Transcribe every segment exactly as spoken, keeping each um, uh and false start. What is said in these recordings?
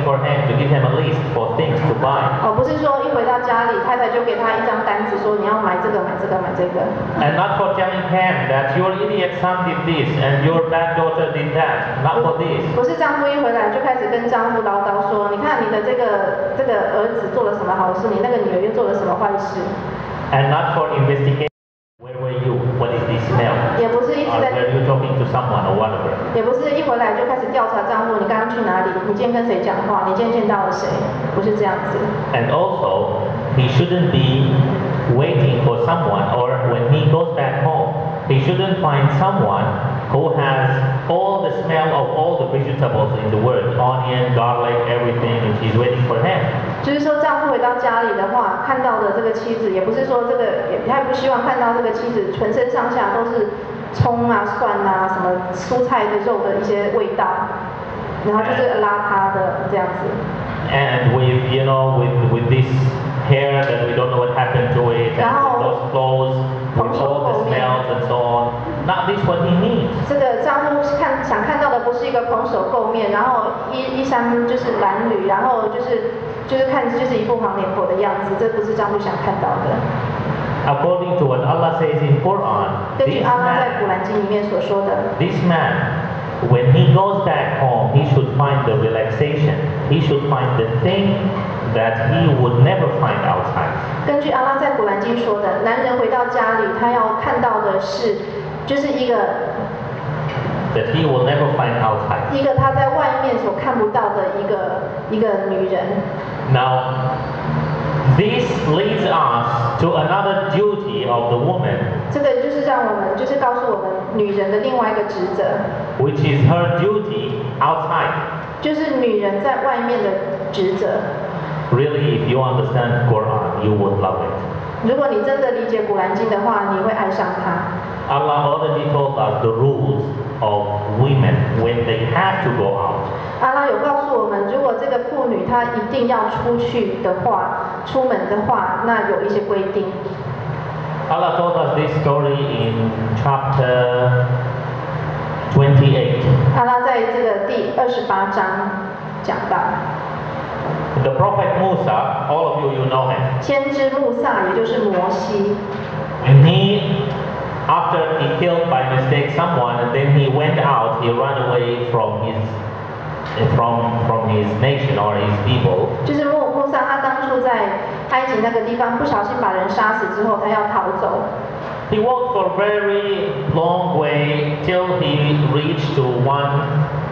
for him to give him a list for things to buy. 哦，不是说一回到家里，太太就给他一张单子，说你要买这个买这个买这个。 And not for telling him that your idiot son did this and your bad daughter did that. Not for this. 不是丈夫一回来就开始跟丈夫唠叨说，你看你的这个这个儿子做了什么好事，你那个女儿又做了什么坏事。 And not for investigating. Where were you? What is this smell? 也不是一直 Or 在， were you talking to someone or whatever? 也不是一回来就开始调查丈夫，你刚刚去哪里？你今天跟谁讲话？你今天见到了谁？不是这样子。 And also, he shouldn't be waiting for someone, or when he goes back home, he shouldn't find someone who has all the smell of all the vegetables in the world, onion, garlic, everything, and she's waiting for him. 就是说，丈夫回到家里的话，看到的这个妻子，也不是说这个，也他也不希望看到这个妻子全身上下都是葱啊、蒜啊、什么蔬菜的肉的一些味道，然后就是邋遢的这样子。 And with, you know, with, with this hair that we don't know what happened to it, and with those clothes, with all the smells and so on, not this what he needs. 这个丈夫看想看到的不是一个蓬首垢面，然后衣衣衫就是褴褛，然后就是就是看就是一副黄脸婆的样子，这不是丈夫想看到的。 According to what Allah says in Quran, 根据 this 阿拉在 man, 古兰经里面所说的， this man, when he goes back home, he should find the relaxation. He should find the thing that he would never find outside. 根据阿拉在古兰经说的，男人回到家里，他要看到的是，就是一个 That he will never find outside. 一个他在外面所看不到的一个一个女人。 Now, this leads us to another duty of the woman, 这个就是让我们，就是告诉我们女人的另外一个职责， which is her duty outside. 就是女人在外面的职责。 Really, if you understand Quran, you would love it. 如果你真的理解古兰经的话，你会爱上它。 Allah already told us the rules of women when they have to go out. 阿拉有告诉我们，如果这个妇女她一定要出去的话，出门的话，那有一些规定。 Allah told us this story in chapter twenty-eight. 阿拉在这个第二十八章讲到， The prophet Musa, all of you, you know him. 先知穆萨，也就是摩西， When he, after he killed by mistake someone, and then he went out, he ran away from his, from from his nation or his people. 就是穆穆萨，他当初在埃及那个地方不小心把人杀死之后，他要逃走。 He walked for a very long way till he reached to one,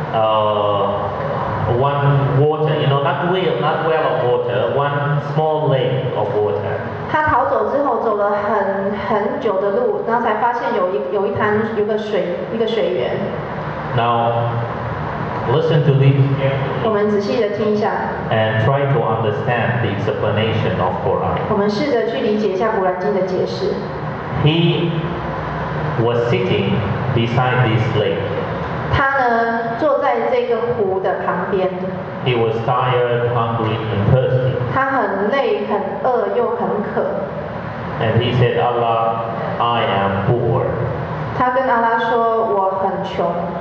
uh, one water, you know, not well, not well of water, one small lake of water. 他逃走之后，走了很很久的路，然后才发现有一有一滩有个水一个水源。 Now, listen to this 我们仔细的听一下， and try to understand the explanation of Quran. 我们试着去理解一下古兰经的解释。 He was sitting beside this lake. 他呢坐在这个湖的旁边， He was tired, hungry, and thirsty. 他很累、很饿又很渴。 And he said, Allah, I am poor. 他跟阿拉说：“我很穷。”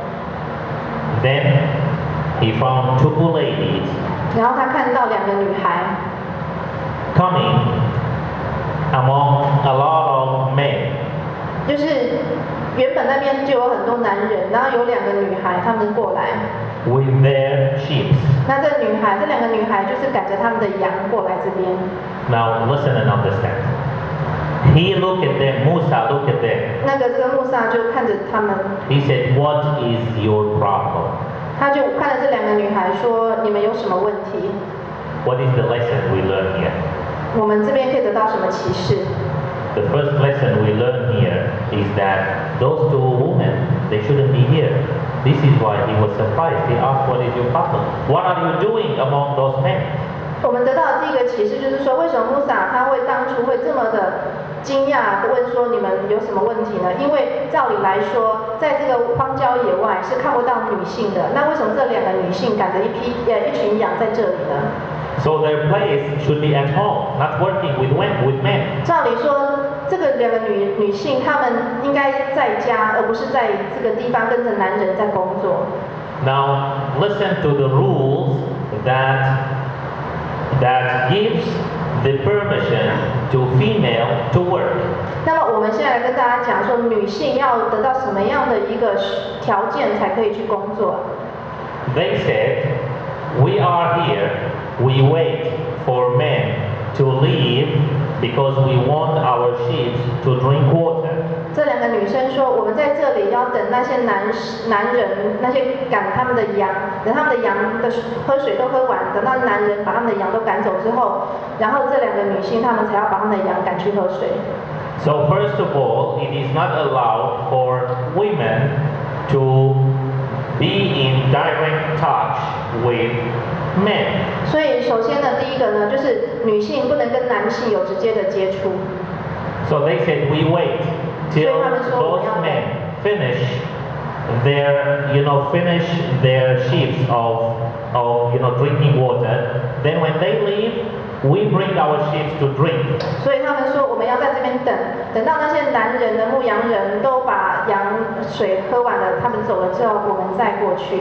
Then he found two ladies 然后他看到两个女孩 coming among a lot of men. 就是原本那边就有很多男人，然后有两个女孩，她们过来。 with their sheep. 那这女孩，这两个女孩就是赶着他们的羊过来这边。 Now listen and understand. He looked at them, Musa looked at them. 那个这个穆萨就看着他们， He said, What is your problem? 他就看着这两个女孩说：“你们有什么问题？ What is the lesson we learn here? 我们这边可以得到什么启示？” The first lesson we learn here is that those two women, they shouldn't be here. This is why he was surprised. He asked, What is your problem? What are you doing among those men? 我们得到的第一个启示就是说，为什么穆萨他会当初会这么的惊讶地问说你们有什么问题呢？因为照理来说，在这个荒郊野外是看不到女性的，那为什么这两个女性赶着一批呃一群羊在这里呢？ So their place should be at home, not working with men. With men. 照理说，这个两个女女性她们应该在家，而不是在这个地方跟着男人在工作。 Now listen to the rules that that gives the permission to female to work. 那么我们现在来跟大家讲说，女性要得到什么样的一个条件才可以去工作？ They said, "We are here. We wait for men to leave because we want our sheep to drink water." 这两个女生说，我们在这里要等那些男男人，那些赶他们的羊，等他们的羊的喝水都喝完，等到男人把他们的羊都赶走之后，然后这两个女性她们才要把他们的羊赶去喝水。 So first of all, it is not allowed for women to be in direct touch with men. 所以首先呢，第一个呢，就是女性不能跟男性有直接的接触。 So they said, "We wait till those men finish their, you know, finish their sheets of, of, you know, drinking water. Then when they leave, we bring our sheep to drink." 所以他们说，我们要在这边等，等到那些男人的牧羊人都把羊水喝完了，他们走了之后，我们再过去。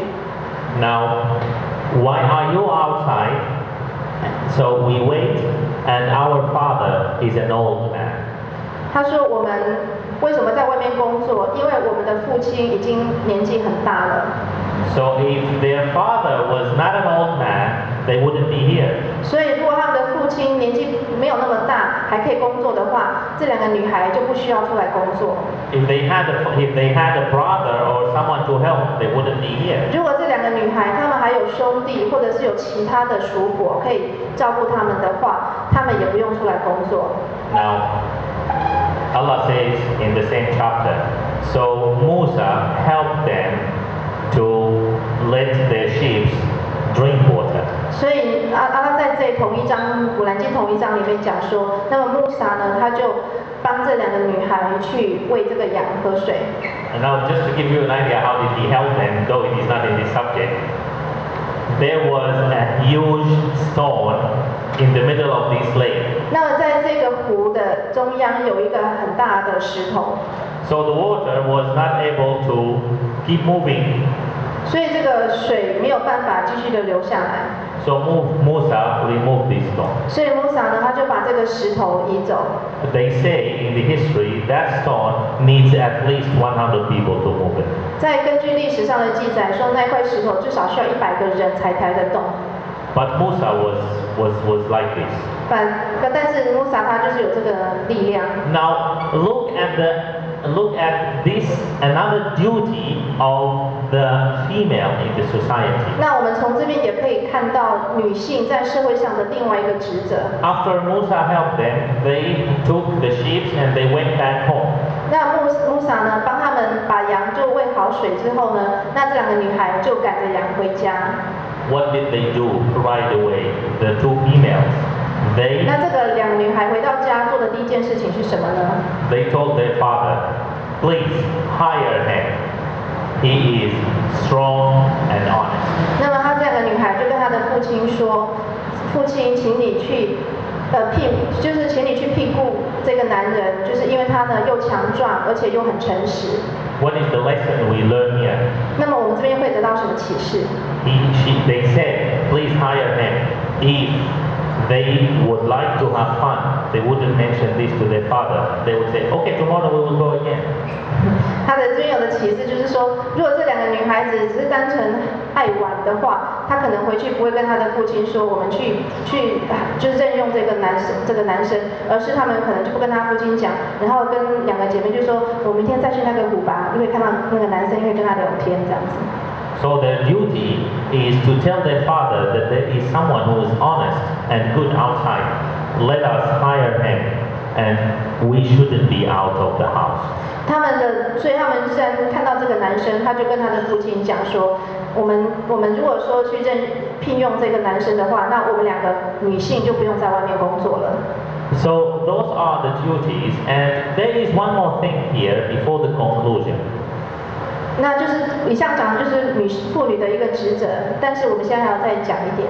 Now, why are you outside? So we wait, and our father is an old man. 他说：“我们为什么在外面工作？因为我们的父亲已经年纪很大了。 So if their father was not an old man, they wouldn't be here. 所以如果他们的父亲年纪没有那么大，还可以工作的话，这两个女孩就不需要出来工作。 If they had a, if they had a brother or someone to help, they wouldn't be here. 如果这两个女孩她们还有兄弟，或者是有其他的属伙可以照顾她们的话，她们也不用出来工作。 Now, Allah says in the same chapter, so Musa helped them to let their sheep drink water. 所以阿阿拉在这同一章《古兰经》同一章里面讲说，那么穆萨呢，他就帮这两个女孩去喂这个羊喝水。 And now, just to give you an idea how did he help them, though it is not in this subject, there was a huge stone in the middle of this lake. 那么在这个湖的中央有一个很大的石头， So the water was not able to keep moving. 所以这个水没有办法继续的流下来。 So Musa removed this stone. 所以穆萨呢，他就把这个石头移走。 They say in the history that stone needs at least one hundred people to move it. 在根据历史上的记载说，那块石头至少需要一百个人才抬得动。 But Musa was, was, was like this. 反，但是穆萨他就是有这个力量。 Now look at the look at this another duty of the female in the society. 那我们从这边也可以看到女性在社会上的另外一个职责。 After Musa helped them, they took the sheep and they went back home. 那穆穆萨呢，帮他们把羊就喂好水之后呢，那这两个女孩就赶着羊回家。 What did they do right away? The two females. They 那这个两个女孩回到家做的第一件事情是什么呢？ they told their father, "Please hire him. He is strong and honest." 那么她这两个女孩就跟她的父亲说：“父亲，请你去，呃聘，就是请你去聘雇这个男人，就是因为他呢又强壮，而且又很诚实。” What is the lesson we learn here? 那么我们这边会得到什么启示？ He, she, they said, "Please hire him." If they would like to have fun, they wouldn't mention this to their father. They would say, "Okay, tomorrow we will go again." 他的这边有的启示就是说，如果这两个女孩子只是单纯爱玩的话，她可能回去不会跟她的父亲说我们去去就是任用这个男生这个男生，而是他们可能就不跟他父亲讲，然后跟两个姐妹就说，我明天再去那个湖吧，因为看到那个男生，因为跟他聊天这样子。 So their duty is to tell their father that there is someone who is honest and good outside. Let us hire him, and we shouldn't be out of the house. 他们的，所以他们既然看到这个男生，他就跟他的父亲讲说，我们我们如果说去任聘用这个男生的话，那我们两个女性就不用在外面工作了。 So those are the duties, and there is one more thing here before the conclusion. 那就是以上讲的就是女妇女的一个职责，但是我们现在还要再讲一点。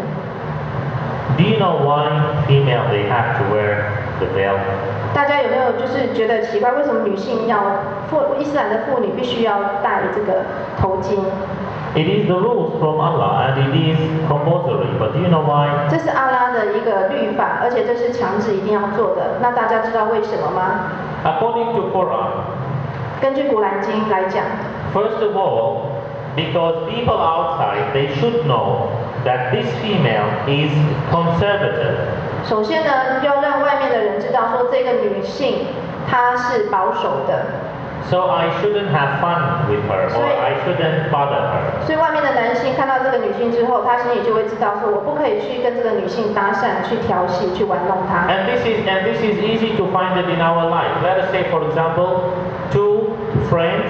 Do you know why female they have to wear the veil? 大家有没有就是觉得奇怪，为什么女性要妇伊斯兰的妇女必须要戴这个头巾？ It is the rules from Allah and it is compulsory. But do you know why? 这是阿拉的一个律法，而且这是强制一定要做的。那大家知道为什么吗？ According to Quran, 根据古兰经来讲， first of all, because people outside, they should know that this female is conservative. 首先呢，要让外面的人知道说这个女性她是保守的。 So I shouldn't have fun with her or I shouldn't bother her. 所以外面的男性看到这个女性之后，他心里就会知道说，我不可以去跟这个女性搭讪、去调戏、去玩弄她。 And this is and this is easy to find it in our life. Let us say, for example, two friends.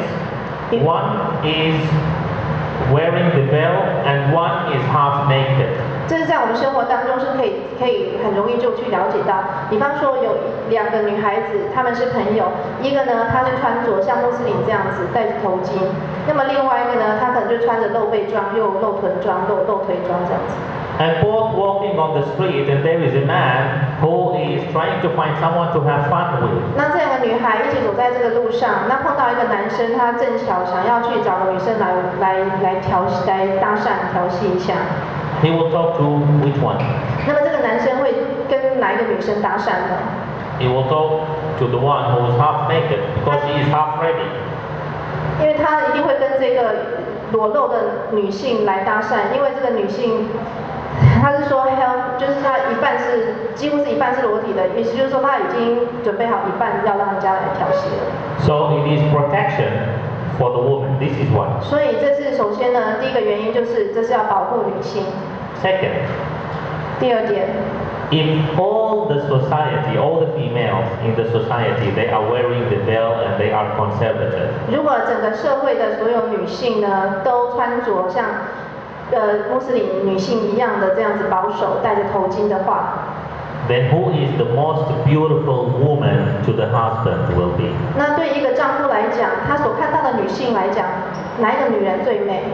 One is wearing the veil and one is half naked. 这是在我们生活当中是可以可以很容易就去了解到。比方说有两个女孩子，她们是朋友，一个呢她是穿着像穆斯林这样子戴着头巾，那么另外一个呢她可能就穿着露背装，又露臀装、露露腿装这样子。 And both walking on the street, and there is a man who is trying to find someone to have fun with. 那这两个女孩一起走在这个路上，那碰到一个男生，他正巧想要去找个女生来来来调来搭讪调戏一下。 He will talk to which one? 那么这个男生会跟哪一个女生搭讪呢？ He will talk to the one who is half naked because she is half ready. 因为他一定会跟这个裸露的女性来搭讪，因为这个女性。 他是说 ，health 就是他一半是几乎是一半是裸体的，意思就是说他已经准备好一半要让人家来调戏了。 So it is protection for the woman. This is one. 所以这是首先呢，第一个原因就是这是要保护女性。 Second, 第二点， if all the society, all the females in the society, they are wearing the veil and they are conservative. 如果整个社会的所有女性呢都穿着像呃穆斯林女性一样的这样子保守，戴着头巾的话， then who is the most beautiful woman to the husband will be? 那对一个丈夫来讲，他所看到的女性来讲，哪一个女人最美？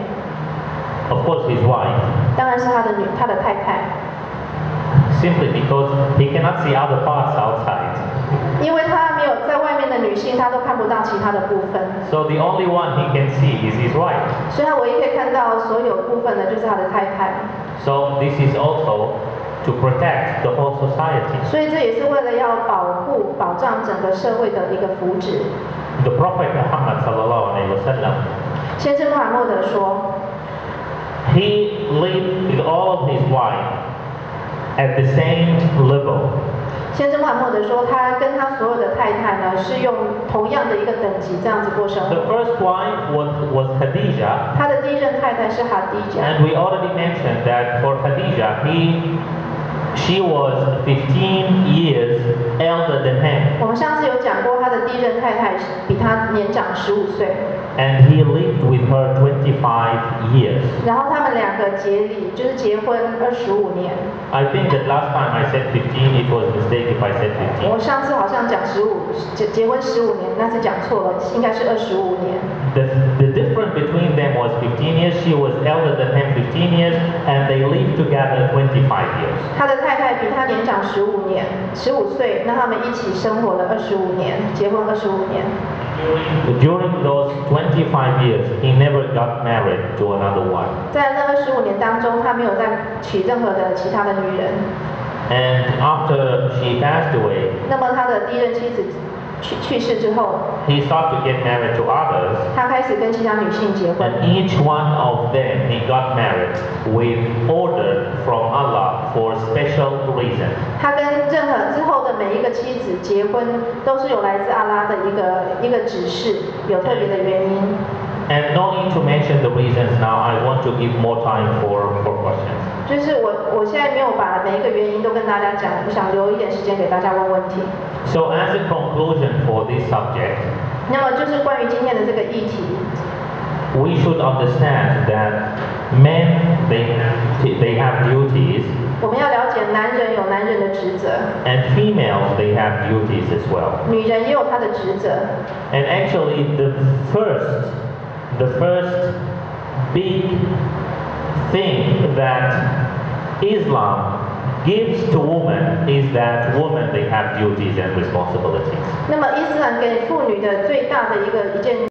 Of course, his wife. 当然是他的女，他的太太。 Simply because he cannot see other parts outside. 因为他没有在外面的女性，他都看不到其他的部分。 So the only one he can see is his wife. 所以他唯一可以看到所有部分的就是他的太太。 So this is also to protect the whole society. 所以这也是为了要保护、保障整个社会的一个福祉。 The Prophet Muhammad sallallahu alaihi wasallam, 先知穆罕默德说， he lived with all of his wives at the same level. 先知穆罕默德说，他跟他所有的太太呢是用同样的一个等级这样子过生 The 活。 first wife was, was Khadija, 他的第一任太太是哈迪贾， and we already mentioned that for Khadija, he, she was fifteen years elder than him, 我们上次有讲过，他的第一任太太比他年长十五岁， and he lived with her twenty-five years. 然后他们两个结礼，就是结婚二十五年。 I think that last time I said fifteen, it was a mistake if I said fifteen. 我上次好像讲十五，结结婚十五年，那是讲错了，应该是二十五年。 The, the difference between them was fifteen years. She was elder than him fifteen years, and they lived together twenty-five years. 他的太太比他年长十五年，十五岁，那他们一起生活了二十五年，结婚二十五年。 During those twenty-five years, he never got married to another one. 在那二十五年当中，他没有再娶任何的其他的女人。 And after she passed away, 那么他的第一任妻子去去世之后， he started to get married to others, 他开始跟其他女性结婚。 and each one of them he got married with order from Allah for special reason. 他跟任何之后的每一个妻子结婚，都是有来自阿拉的一个一个指示，有特别的原因。 And no need to mention the reasons now. I want to give more time for, for questions. 就是我我现在没有把每一个原因都跟大家讲，我想留一点时间给大家问问题。 So as a conclusion for this subject, 那么就是关于今天的这个议题， we should understand that men, they have, they have duties, 我们要了解男人有男人的职责， and females, they have duties as well. 女人也有她的职责。 And actually, the first, the first big thing that Islam gives to women is that women, they have duties and responsibilities. 那么伊斯兰给妇女的最大的一个一件